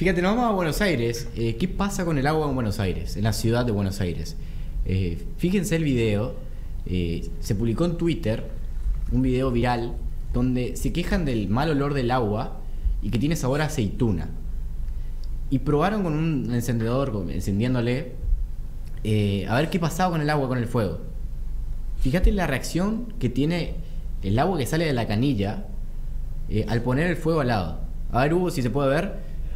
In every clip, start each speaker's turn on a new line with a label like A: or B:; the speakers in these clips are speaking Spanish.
A: Fíjate, nos vamos a Buenos Aires. ¿Qué pasa con el agua en Buenos Aires? En la ciudad de Buenos Aires. Fíjense el video. Se publicó en Twitter un video viral donde se quejan del mal olor del agua y que tiene sabor a aceituna. Y probaron con un encendedor, encendiéndole, a ver qué pasaba con el agua, con el fuego. Fíjate la reacción que tiene el agua que sale de la canilla al poner el fuego al lado. A ver, Hugo, si se puede ver.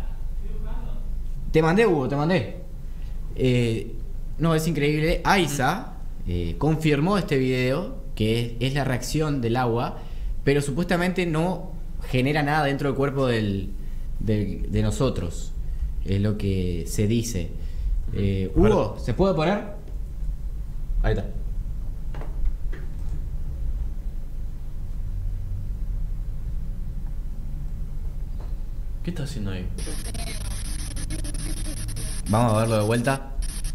A: Te mandé, Hugo, te mandé. No, es increíble. Aiza confirmó este video, que es la reacción del agua, pero supuestamente no genera nada dentro del cuerpo de nosotros. Es lo que se dice. Hugo, ¿se puede poner? Ahí está.
B: ¿Qué está haciendo ahí?
A: Vamos a verlo de vuelta.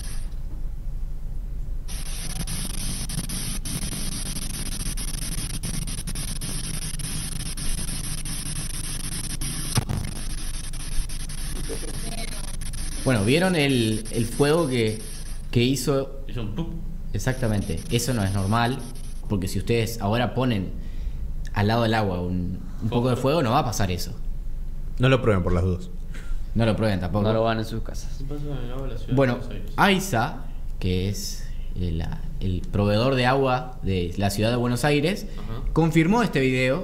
A: Bueno, ¿vieron el fuego que hizo?
B: Hizo un pup.
A: Exactamente. Eso no es normal, porque si ustedes ahora ponen al lado del agua un poco de fuego, no va a pasar eso.
C: No lo prueben por las dudas.
A: No lo prueben tampoco.
D: No lo van en sus casas.
B: ¿Qué pasa con el agua de la ciudad
A: Bueno,
B: de Buenos Aires?
A: Aiza, que es el proveedor de agua de la ciudad de Buenos Aires, confirmó este video,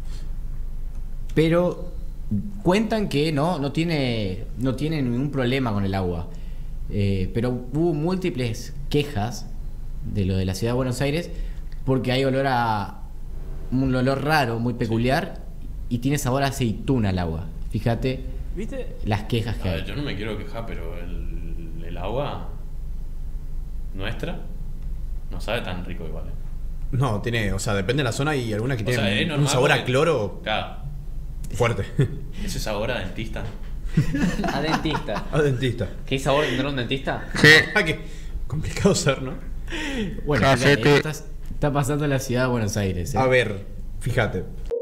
A: pero cuentan que no tiene ningún problema con el agua. Pero hubo múltiples quejas de lo de la ciudad de Buenos Aires porque hay un olor raro, muy peculiar, y tiene sabor a aceituna el agua. Fíjate,
D: ¿Viste?
A: las quejas que
B: A
A: hay.
B: ver, yo no me quiero quejar, pero el agua nuestra no sabe tan rico igual.
C: No, tiene, o sea, depende de la zona y algunas que
B: O sea,
C: tienen
B: es
C: un
B: normal
C: sabor a
B: porque-
C: cloro
B: Claro,
C: fuerte.
B: ese sabor a dentista.
D: A dentista.
C: A dentista.
D: ¿Qué sabor tendrá un dentista?
C: Ah, que complicado ser, ¿no?
A: Bueno, fíjate, esto está pasando en la ciudad de Buenos Aires.
C: A ver, fíjate.